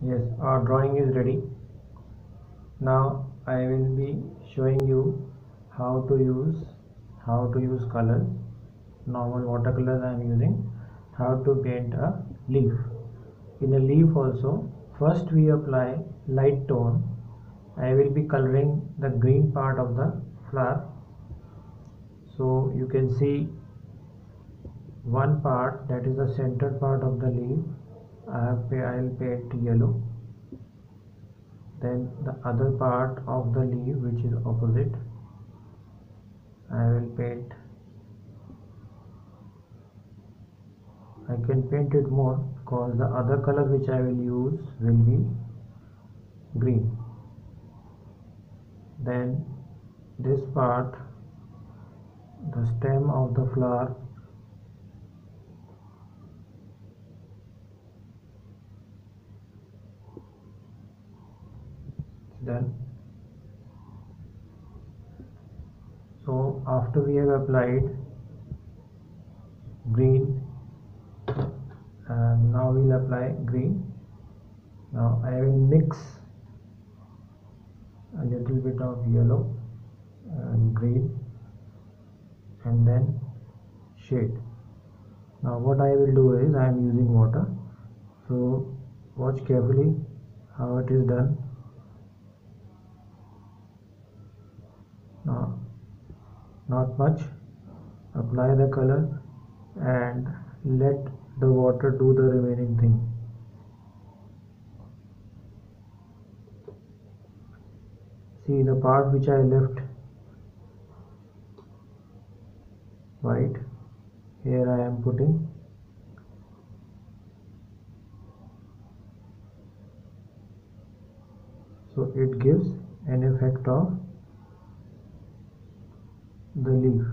Yes, our drawing is ready. Now I will be showing you how to use colors. Normal watercolors I am using. How to paint a leaf. In a leaf also, first we apply light tone. I will be coloring the green part of the flower. So you can see one part, that is the centered part of the leaf. I will paint yellow. Then the other part of the leaf, which is opposite, I will paint. I can paint it more because the other color which I will use will be green. Then this part, the stem of the flower, done. So after we have applied green, now we'll apply green. Now I will mix a little bit of yellow and green and then shade. Now what I will do is I am using water, so watch carefully how it is done. Now not much, apply the color and let the water do the remaining thing. See the part which I left white, here I am putting. So it gives an effect of the leaf.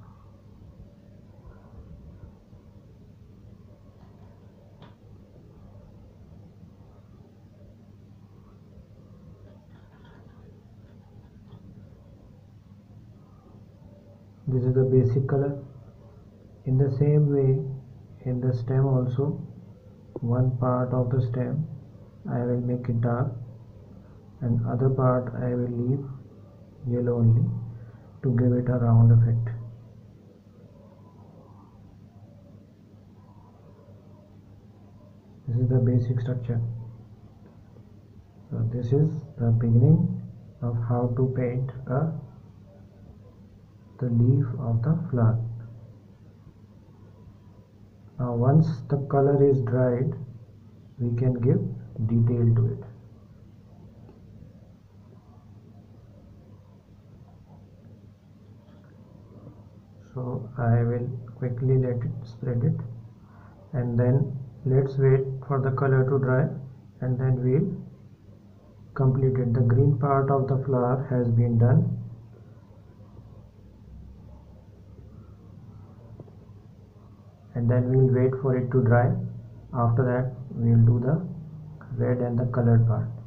This is the basic color. In the same way, in the stem also, one part of the stem I will make it dark and other part I will leave yellow only to give it a round effect. This is the basic structure. So this is the beginning of how to paint the leaf of the flower. Now once the color is dried, we can give detail to it. So I will quickly let it spread it and then let's wait for the color to dry and then we'll complete it. The green part of the flower has been done. And then we'll wait for it to dry. After that we'll do the red and the colored part.